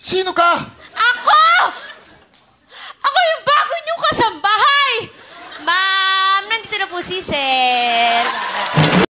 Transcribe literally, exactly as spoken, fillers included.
Sino ka? Ako! Ako yung bago niyong kasambahay! Ma'am, nandito na po si Sir.